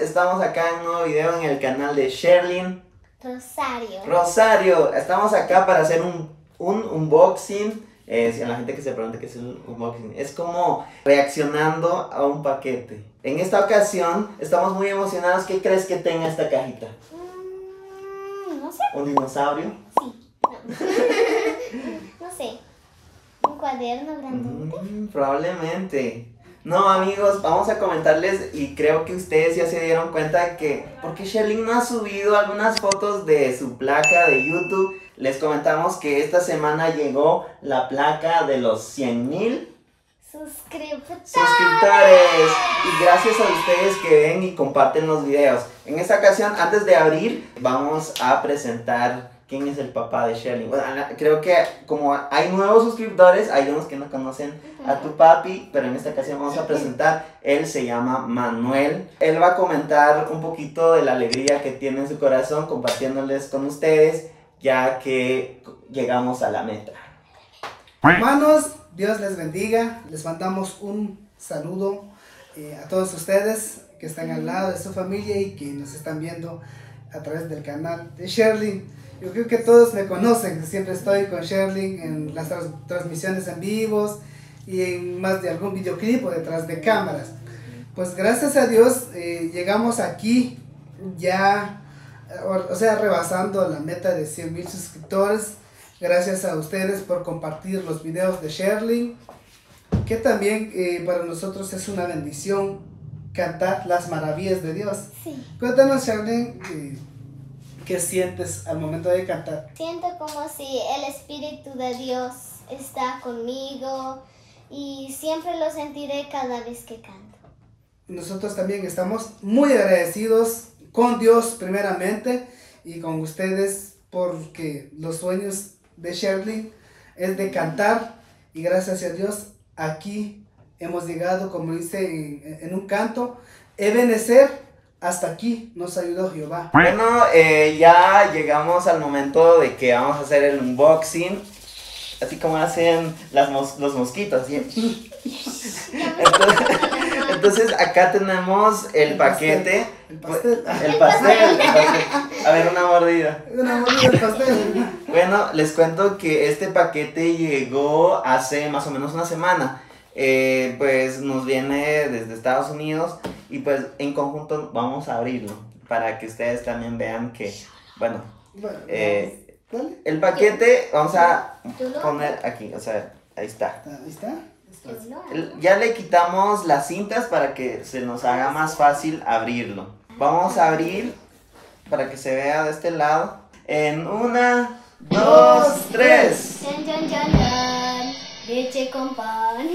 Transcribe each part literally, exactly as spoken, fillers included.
estamos acá en un nuevo video en el canal de Sherlyn Rosario. Rosario, estamos acá para hacer un, un unboxing. Eh, si a la gente que se pregunta qué es un unboxing, es como reaccionando a un paquete. En esta ocasión estamos muy emocionados. ¿Qué crees que tenga esta cajita? Mm, no sé. ¿Un dinosaurio? Sí. No, no sé. ¿Un cuaderno grandote? Mm, probablemente. No, amigos, vamos a comentarles y creo que ustedes ya se dieron cuenta que porque Sherlyn no ha subido algunas fotos de su placa de YouTube. Les comentamos que esta semana llegó la placa de los cien mil Suscriptores. suscriptores. Y gracias a ustedes que ven y comparten los videos. En esta ocasión, antes de abrir, vamos a presentar quién es el papá de Sherlyn. Bueno, creo que como hay nuevos suscriptores, hay unos que no conocen a tu papi, pero en esta ocasión vamos a presentar. Él se llama Manuel. Él va a comentar un poquito de la alegría que tiene en su corazón compartiéndoles con ustedes, ya que llegamos a la meta. Hermanos, Dios les bendiga. Les mandamos un saludo eh, a todos ustedes que están al lado de su familia y que nos están viendo a través del canal de Sherlyn. Yo creo que todos me conocen, siempre estoy con Sherlyn en las tras transmisiones en vivos y en más de algún videoclip o detrás de cámaras. Pues gracias a Dios eh, llegamos aquí ya, o, o sea, rebasando la meta de cien mil suscriptores. Gracias a ustedes por compartir los videos de Sherlyn, que también eh, para nosotros es una bendición cantar las maravillas de Dios. Sí. Cuéntanos, Sherlyn, eh, ¿qué sientes al momento de cantar? Siento como si el Espíritu de Dios está conmigo y siempre lo sentiré cada vez que canto. Nosotros también estamos muy agradecidos con Dios primeramente y con ustedes porque los sueños de Sherlyn es de cantar y gracias a Dios aquí hemos llegado, como dice en, en un canto, Ebenezer. Hasta aquí nos ayudó Jehová. Bueno, eh, ya llegamos al momento de que vamos a hacer el unboxing. Así como hacen las mos los mosquitos, ¿sí? Entonces, entonces acá tenemos el paquete. El pastel. El pastel, el pastel. A ver, una mordida. Una mordida del pastel. Bueno, les cuento que este paquete llegó hace más o menos una semana. Eh, pues nos viene desde Estados Unidos y pues en conjunto vamos a abrirlo para que ustedes también vean que, bueno, Bueno, eh, vamos, dale. el paquete vamos a ¿Tú lo? poner aquí, o sea, ahí está. Ahí está. Yo lo hago. El- Ya le quitamos las cintas para que se nos haga más fácil abrirlo. Vamos a abrir para que se vea de este lado. En una, dos, tres. Chan, chan, chan, chan. Leche con pan.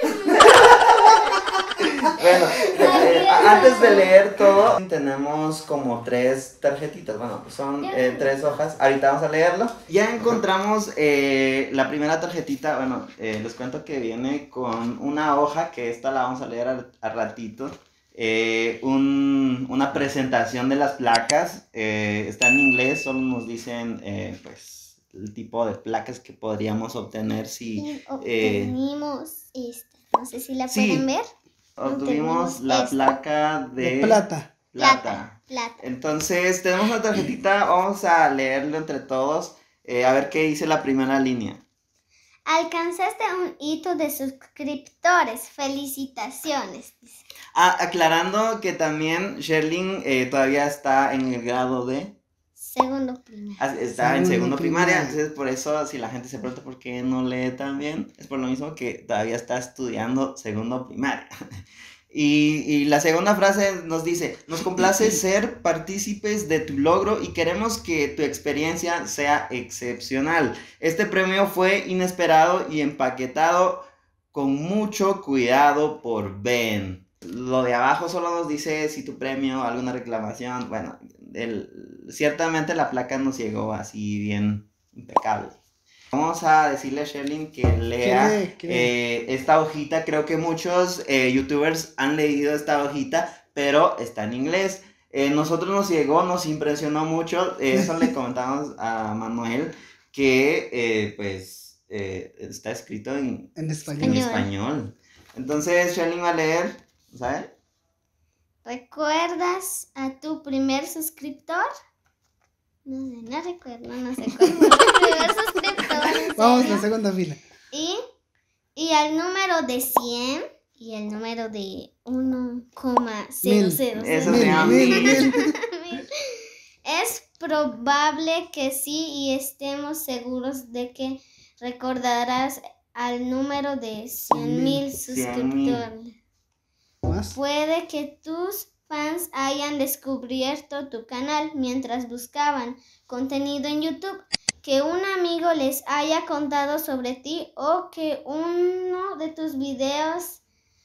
Bueno, eh, antes de leer todo, tenemos como tres tarjetitas, bueno, pues son eh, tres hojas, ahorita vamos a leerlo. Ya encontramos eh, la primera tarjetita, bueno, eh, les cuento que viene con una hoja, que esta la vamos a leer al, al ratito. Eh, un, una presentación de las placas, eh, está en inglés, solo nos dicen, eh, pues, el tipo de placas que podríamos obtener si... Y eh, obtenimos esta. No sé si la sí. pueden ver. Obtuvimos Obtenemos la esta. placa de, De plata. plata. Plata. Entonces, tenemos una tarjetita, vamos a leerlo entre todos, eh, a ver qué dice la primera línea. Alcanzaste un hito de suscriptores. Felicitaciones. Ah, aclarando que también Sherlyn eh, todavía está en el grado de... Segundo primario. ah, Está en Segundo segundo primaria, primaria. entonces por eso si la gente se pregunta por qué no lee tan bien, es por lo mismo que todavía está estudiando segundo primaria. Y, y la segunda frase nos dice, nos complace ser partícipes de tu logro y queremos que tu experiencia sea excepcional. Este premio fue inesperado y empaquetado con mucho cuidado por Ben. Lo de abajo solo nos dice si tu premio, alguna reclamación, bueno, el, ciertamente la placa nos llegó así bien impecable. Vamos a decirle a Sherlyn que lea ¿Qué? ¿Qué? eh, esta hojita. Creo que muchos eh, youtubers han leído esta hojita, pero está en inglés. Eh, nosotros nos llegó, nos impresionó mucho. Eh, eso le comentamos a Manuel, que eh, pues eh, está escrito en, En en español. español. Entonces Sherlyn va a leer, ¿sabes? ¿Recuerdas a tu primer suscriptor? No sé, no recuerdo, no sé cuál fue tu primer suscriptor. Vamos a la segunda fila. Y, y el número de cien y el número de uno coma cero cero. Eso se llama mil. Es probable que sí y estemos seguros de que recordarás al número de cien mil suscriptores. ¿Más? Puede que tus fans hayan descubierto tu canal mientras buscaban contenido en YouTube, que un amigo les haya contado sobre ti o que uno de tus videos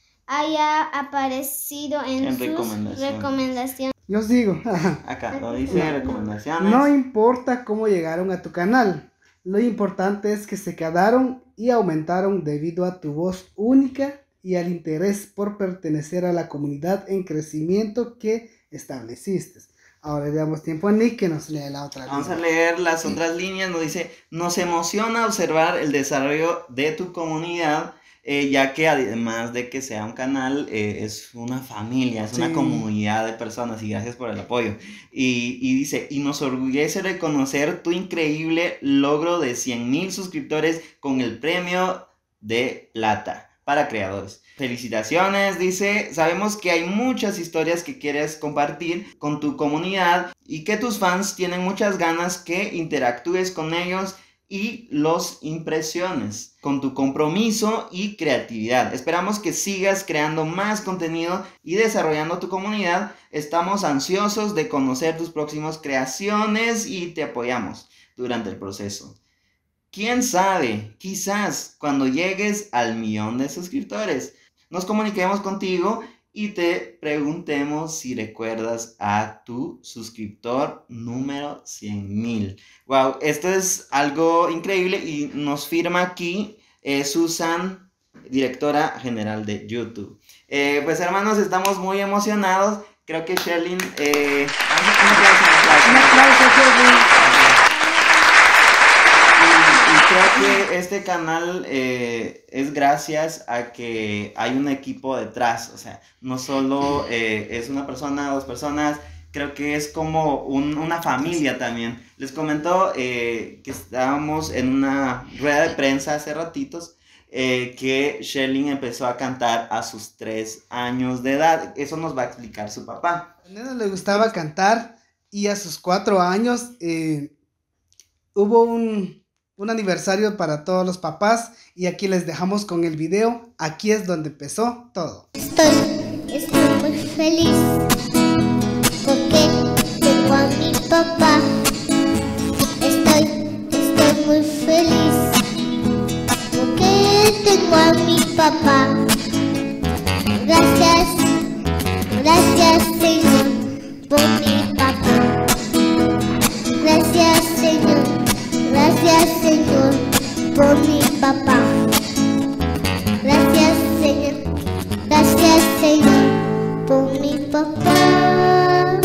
haya aparecido en, En sus recomendaciones. recomendaciones. Yo os digo, Acá no dice recomendaciones. no importa cómo llegaron a tu canal, lo importante es que se quedaron y aumentaron debido a tu voz única y al interés por pertenecer a la comunidad en crecimiento que estableciste. Ahora le damos tiempo a Nick que nos lea la otra. Vamos línea. a leer las otras líneas. Nos dice, nos emociona observar el desarrollo de tu comunidad, eh, ya que además de que sea un canal, eh, es una familia, es Sí. una comunidad de personas, y gracias por el apoyo. Y, y dice, y nos orgullece reconocer tu increíble logro de cien mil suscriptores con el premio de plata para creadores. Felicitaciones, dice, sabemos que hay muchas historias que quieres compartir con tu comunidad y que tus fans tienen muchas ganas que interactúes con ellos y los impresiones con tu compromiso y creatividad. Esperamos que sigas creando más contenido y desarrollando tu comunidad. Estamos ansiosos de conocer tus próximas creaciones y te apoyamos durante el proceso. ¿Quién sabe? Quizás cuando llegues al millón de suscriptores, nos comuniquemos contigo y te preguntemos si recuerdas a tu suscriptor número cien mil. Wow, esto es algo increíble y nos firma aquí eh, Susan, directora general de YouTube. Eh, pues hermanos, estamos muy emocionados. Creo que Sherlyn... Eh, un aplauso, un aplauso. Un aplauso, Sherlyn. Y creo que este canal eh, es gracias a que hay un equipo detrás, o sea, no solo eh, es una persona, dos personas, creo que es como un, una familia también. Les comento eh, que estábamos en una rueda de prensa hace ratitos, eh, que Sherlyn empezó a cantar a sus tres años de edad. Eso nos va a explicar su papá. A Nena le gustaba cantar y a sus cuatro años eh, hubo un... un aniversario para todos los papás y aquí les dejamos con el video. Aquí es donde empezó todo. Estoy, estoy muy feliz porque tengo a mi papá. Estoy, estoy muy feliz porque tengo a mi papá. Gracias, gracias Señor por mi papá. Gracias Señor. Gracias Señor por mi papá. Gracias Señor. Gracias Señor por mi papá.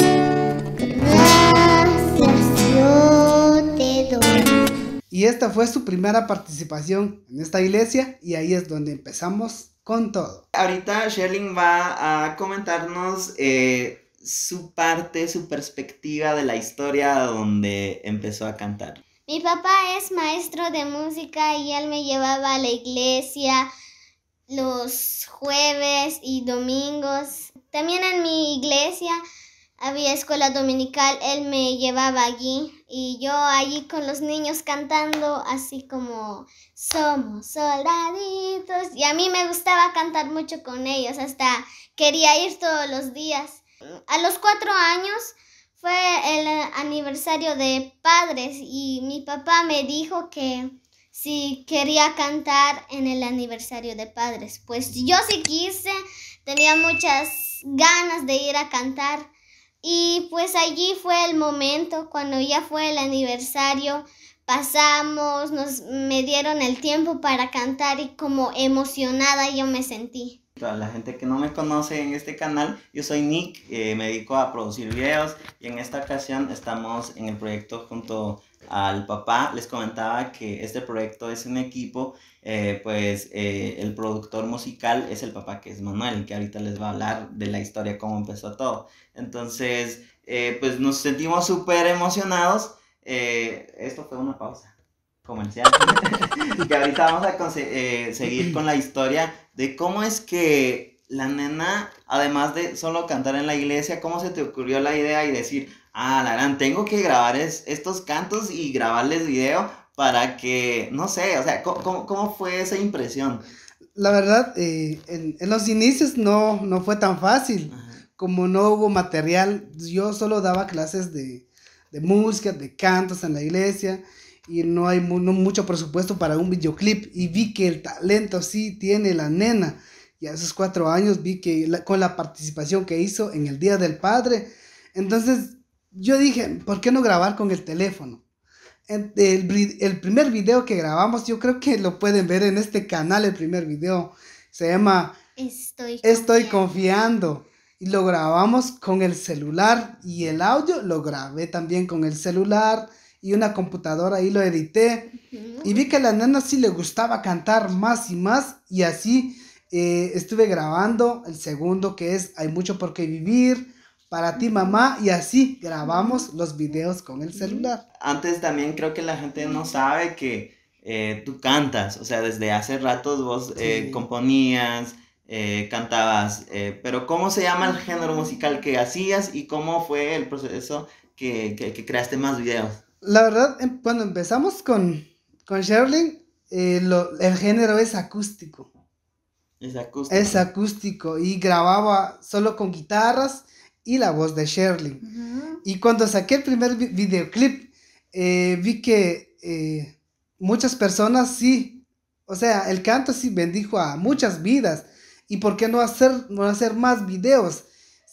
Gracias yo te doy. Y esta fue su primera participación en esta iglesia y ahí es donde empezamos con todo. Ahorita Sherlyn va a comentarnos eh, su parte, su perspectiva de la historia donde empezó a cantar. Mi papá es maestro de música y él me llevaba a la iglesia los jueves y domingos. También en mi iglesia había escuela dominical, él me llevaba allí y yo allí con los niños cantando así como somos soldaditos. Y a mí me gustaba cantar mucho con ellos, hasta quería ir todos los días. A los cuatro años fue el aniversario de padres y mi papá me dijo que si quería cantar en el aniversario de padres. Pues yo sí quise, tenía muchas ganas de ir a cantar y pues allí fue el momento cuando ya fue el aniversario. Pasamos, nos me dieron el tiempo para cantar y como emocionada yo me sentí. Para la gente que no me conoce en este canal, yo soy Nick, eh, me dedico a producir videos y en esta ocasión estamos en el proyecto junto al papá. Les comentaba que este proyecto es un equipo, eh, pues eh, el productor musical es el papá, que es Manuel, que ahorita les va a hablar de la historia, cómo empezó todo. Entonces, eh, pues nos sentimos súper emocionados. Eh, esto fue una pausa comercial. Que ahorita vamos a eh, seguir con la historia de cómo es que la nena, además de solo cantar en la iglesia, cómo se te ocurrió la idea y decir, ah, la gran, tengo que grabar es, estos cantos y grabarles video para que, no sé, o sea, ¿cómo, cómo fue esa impresión? La verdad, eh, en, en los inicios no, no fue tan fácil. Ajá. Como no hubo material, yo solo daba clases de, de música, de cantos en la iglesia, y no hay mu no mucho presupuesto para un videoclip, y vi que el talento sí tiene la nena, y a esos cuatro años vi que la, con la participación que hizo en el Día del Padre, entonces yo dije, ¿por qué no grabar con el teléfono? El, el, el primer video que grabamos, yo creo que lo pueden ver en este canal, el primer video, se llama Estoy, Estoy confiando, y lo grabamos con el celular, y el audio lo grabé también con el celular, y una computadora, ahí lo edité, uh-huh. Y vi que a la nena sí le gustaba cantar más y más, y así eh, estuve grabando el segundo, que es Hay mucho por qué vivir, Para ti mamá, y así grabamos los videos con el celular. Antes también creo que la gente no sabe que eh, tú cantas, o sea, desde hace ratos vos eh, sí. componías, eh, cantabas, eh, pero ¿cómo se llama el género musical que hacías y cómo fue el proceso que, que, que creaste más videos? La verdad, cuando empezamos con, con Sherlyn, eh, lo, el género es acústico. Es acústico. Es acústico, y grababa solo con guitarras y la voz de Sherlyn. Uh-huh. Y cuando saqué el primer vi- videoclip, eh, vi que eh, muchas personas sí, o sea, el canto sí bendijo a muchas vidas. ¿Y por qué no hacer, no hacer más videos?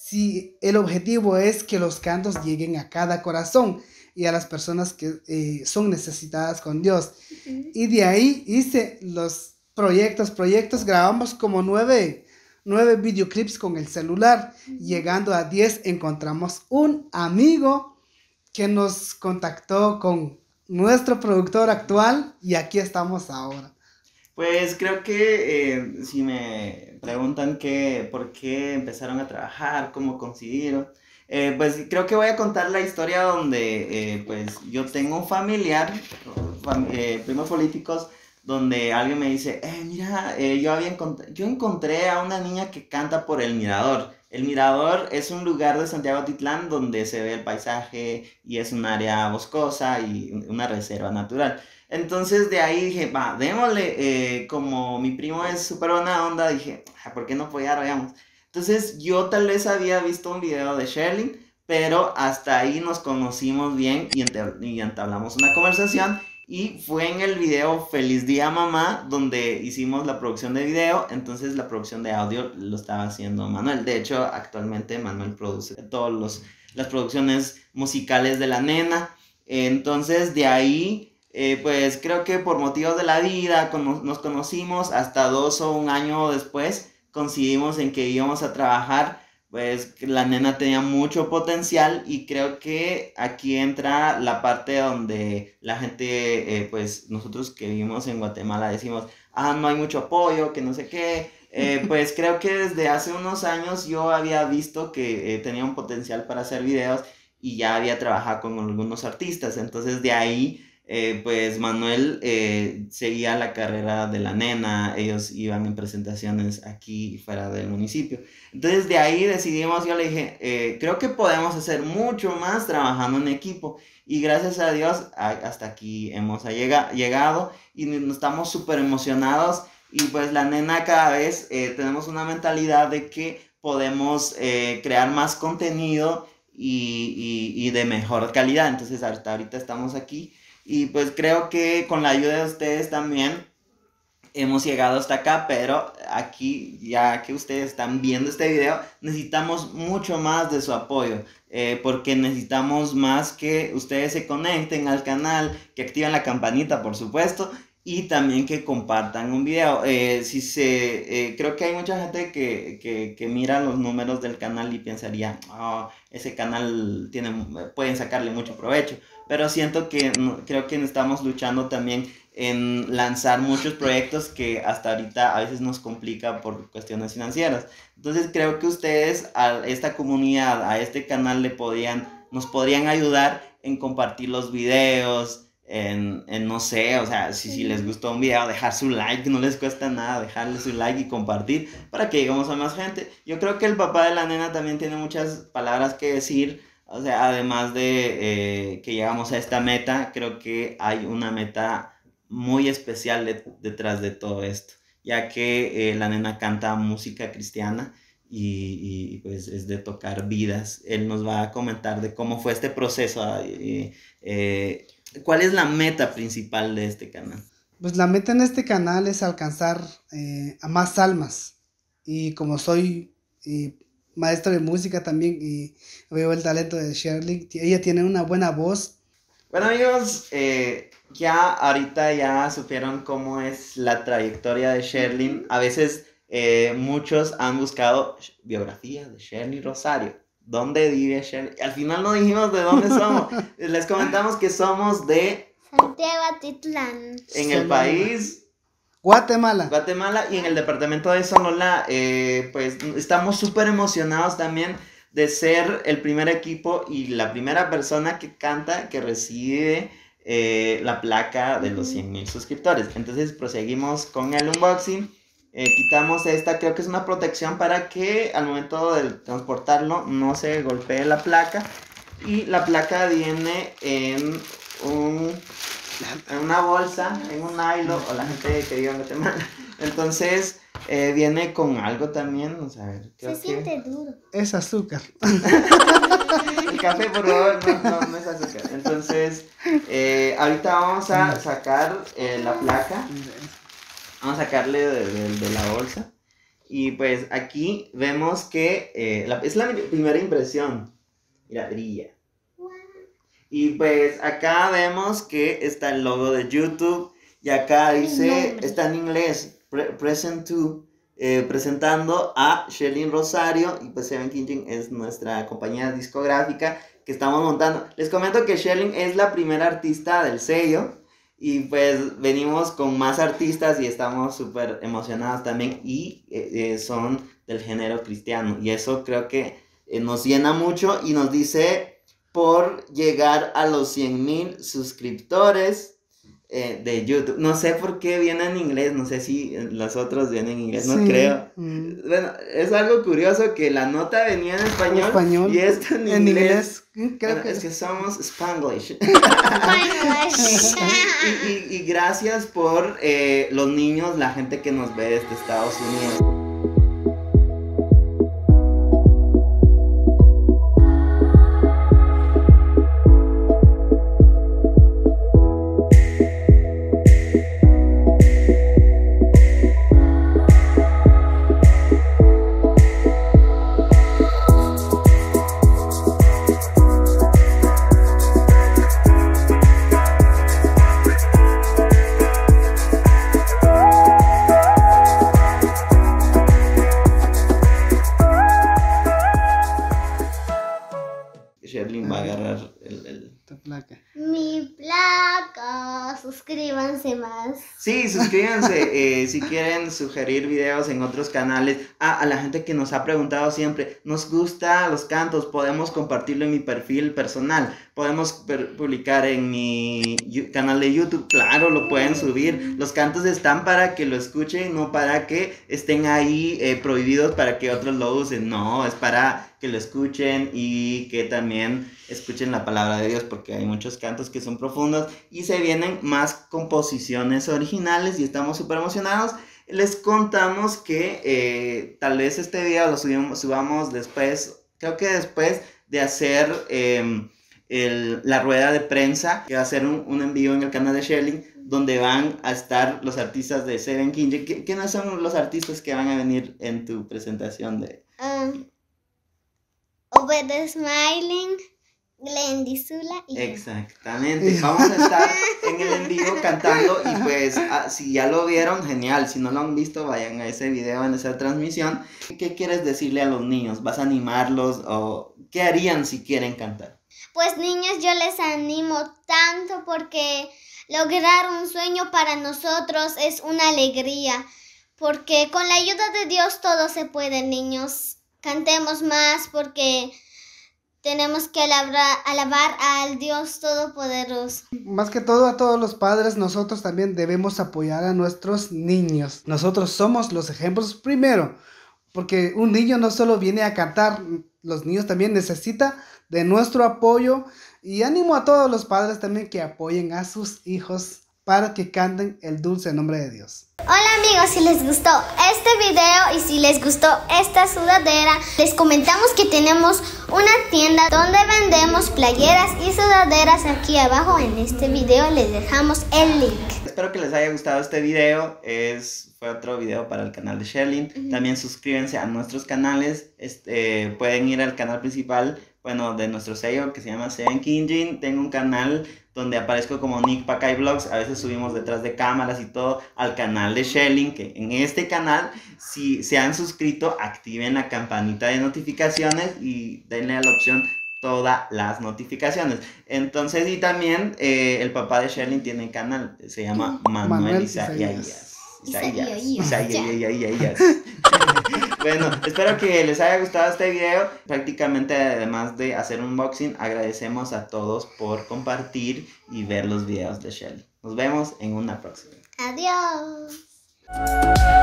Si el objetivo es que los cantos lleguen a cada corazón y a las personas que eh, son necesitadas con Dios. Uh-huh. Y de ahí hice los proyectos, proyectos, grabamos como nueve, nueve videoclips con el celular. Uh-huh. Llegando a diez, encontramos un amigo que nos contactó con nuestro productor actual, y aquí estamos ahora. Pues creo que eh, si me preguntan que, por qué empezaron a trabajar, cómo consiguieron, Eh, pues creo que voy a contar la historia donde eh, pues yo tengo un familiar, fam eh, primos políticos, donde alguien me dice, eh, mira, eh, yo, había encont yo encontré a una niña que canta por el Mirador. El Mirador es un lugar de Santiago Atitlán donde se ve el paisaje y es un área boscosa y una reserva natural. Entonces de ahí dije, va, démosle, eh, como mi primo es súper buena onda, dije, ¿por qué no apoyar? Veamos. Entonces yo tal vez había visto un video de Sherlyn, pero hasta ahí nos conocimos bien y, ent y entablamos una conversación, y fue en el video Feliz Día Mamá donde hicimos la producción de video. Entonces la producción de audio lo estaba haciendo Manuel. De hecho, actualmente Manuel produce todas las producciones musicales de la nena. Entonces de ahí... Eh, pues creo que por motivos de la vida con nos conocimos, hasta dos o un año después coincidimos en que íbamos a trabajar. Pues la nena tenía mucho potencial, y creo que aquí entra la parte donde la gente, eh, pues nosotros que vivimos en Guatemala decimos, ah, no hay mucho apoyo, que no sé qué. Eh, pues creo que desde hace unos años yo había visto que eh, tenía un potencial para hacer videos, y ya había trabajado con algunos artistas. Entonces de ahí... Eh, pues Manuel eh, seguía la carrera de la nena, ellos iban en presentaciones aquí y fuera del municipio. Entonces de ahí decidimos, yo le dije, eh, creo que podemos hacer mucho más trabajando en equipo, y gracias a Dios a, hasta aquí hemos llega, llegado, y nos estamos súper emocionados, y pues la nena cada vez eh, tenemos una mentalidad de que podemos eh, crear más contenido y, y, y de mejor calidad. Entonces hasta ahorita estamos aquí. Y pues creo que con la ayuda de ustedes también hemos llegado hasta acá, pero aquí, ya que ustedes están viendo este video, necesitamos mucho más de su apoyo, eh, porque necesitamos más que ustedes se conecten al canal, que activen la campanita, por supuesto, y también que compartan un video. Eh, si se, eh, creo que hay mucha gente que, que, que mira los números del canal y pensaría, oh, ese canal tiene, pueden sacarle mucho provecho, pero siento que no, creo que estamos luchando también en lanzar muchos proyectos que hasta ahorita a veces nos complica por cuestiones financieras. Entonces creo que ustedes a esta comunidad, a este canal le podían, nos podrían ayudar en compartir los videos, En, en no sé, o sea, si, si les gustó un video, dejar su like, no les cuesta nada dejarle su like y compartir para que lleguemos a más gente. Yo creo que el papá de la nena también tiene muchas palabras que decir, o sea, además de eh, que llegamos a esta meta, creo que hay una meta muy especial de, detrás de todo esto, ya que eh, la nena canta música cristiana y, y pues es de tocar vidas. Él nos va a comentar de cómo fue este proceso, eh, eh, ¿cuál es la meta principal de este canal? Pues la meta en este canal es alcanzar eh, a más almas. Y como soy eh, maestro de música también y veo el talento de Sherlyn, ella tiene una buena voz. Bueno amigos, eh, ya ahorita ya supieron cómo es la trayectoria de Sherlyn. A veces eh, muchos han buscado biografía de Sherlyn Rosario. ¿Dónde vive Sherlyn? Al final no dijimos de dónde somos. Les comentamos que somos de Santiago Atitlán. En el país Guatemala. Guatemala y en el departamento de Sonora. Eh, pues estamos súper emocionados también de ser el primer equipo y la primera persona que canta que recibe eh, la placa de los cien mil suscriptores. Entonces proseguimos con el unboxing. Eh, quitamos esta, creo que es una protección para que al momento de transportarlo no se golpee la placa. Y la placa viene en, un, en una bolsa, en un nylon, o la gente que vive en Guatemala. Entonces eh, viene con algo también, vamos a ver. Creo Se que... siente duro. Es azúcar. El café, por favor, no, no, no es azúcar. Entonces, eh, ahorita vamos a sacar eh, la placa. Vamos a sacarle de, de, de la bolsa. Y pues aquí vemos que eh, la, es la primera impresión. Mira, brilla. Wow. Y pues acá vemos que está el logo de YouTube. Y acá dice, está en inglés, pre, present to, eh, presentando a Sherlyn Rosario. Y pues Seven King es nuestra compañía discográfica que estamos montando. Les comento que Sherlyn es la primera artista del sello. Y pues venimos con más artistas y estamos súper emocionados también y eh, eh, son del género cristiano y eso creo que eh, nos llena mucho y nos dice por llegar a los cien mil suscriptores eh, de YouTube. No sé por qué viene en inglés, no sé si los otros vienen en inglés, no sí. creo. Mm. Bueno, es algo curioso que la nota venía en español, español y esto en, en inglés. inglés. Creo bueno, que... Es que somos Spanglish. y, y, y gracias por eh, los niños, la gente que nos ve desde Estados Unidos. Sherlyn va a agarrar el, el... tu placa. Mi placa. Suscríbanse más. Sí, suscríbanse. eh, si quieren sugerir videos en otros canales. Ah, a la gente que nos ha preguntado siempre. Nos gustan los cantos. Podemos compartirlo en mi perfil personal. Podemos publicar en mi canal de YouTube. Claro, lo pueden subir. Los cantos están para que lo escuchen, no para que estén ahí eh, prohibidos para que otros lo usen. No, es para que lo escuchen y que también escuchen la palabra de Dios, porque hay muchos cantos que son profundos y se vienen más composiciones originales y estamos súper emocionados. Les contamos que eh, tal vez este video lo subimos, subamos después, creo que después de hacer eh, el, la rueda de prensa, que va a ser un, un envío en el canal de Sherlyn, donde van a estar los artistas de Seven King. ¿Quiénes son los artistas que van a venir en tu presentación de...? Um. Obed Smiling Glendy, Zula y yo. Exactamente, vamos a estar en el en vivo cantando y pues ah, si ya lo vieron, genial, si no lo han visto, vayan a ese video, en esa transmisión. ¿Qué quieres decirle a los niños? ¿Vas a animarlos o qué harían si quieren cantar? Pues niños, yo les animo tanto porque lograr un sueño para nosotros es una alegría, porque con la ayuda de Dios todo se puede, niños. Cantemos más porque tenemos que alabar, alabar al Dios Todopoderoso. Más que todo a todos los padres, nosotros también debemos apoyar a nuestros niños. Nosotros somos los ejemplos primero, porque un niño no solo viene a cantar, los niños también necesitan de nuestro apoyo. Y ánimo a todos los padres también que apoyen a sus hijos para que canten el dulce nombre de Dios. Hola amigos, si les gustó este video y si les gustó esta sudadera, les comentamos que tenemos una tienda donde vendemos playeras y sudaderas. Aquí abajo en este video les dejamos el link. Espero que les haya gustado este video, es, fue otro video para el canal de Sherlyn. Uh-huh. También suscríbanse a nuestros canales, este, pueden ir al canal principal, bueno, de nuestro sello que se llama Seven Kinjin. Tengo un canal donde aparezco como Nick Pacay Vlogs, a veces subimos detrás de cámaras y todo al canal de Sherlyn, que en este canal, si se han suscrito, activen la campanita de notificaciones y denle a la opción todas las notificaciones. Entonces, y también eh, el papá de Sherlyn tiene canal, se llama Manuel, Manuel Isaías. Isaías, Isaías, Isaías. Bueno, espero que les haya gustado este video. Prácticamente, además de hacer un unboxing, agradecemos a todos por compartir y ver los videos de Sherlyn. Nos vemos en una próxima. Adiós.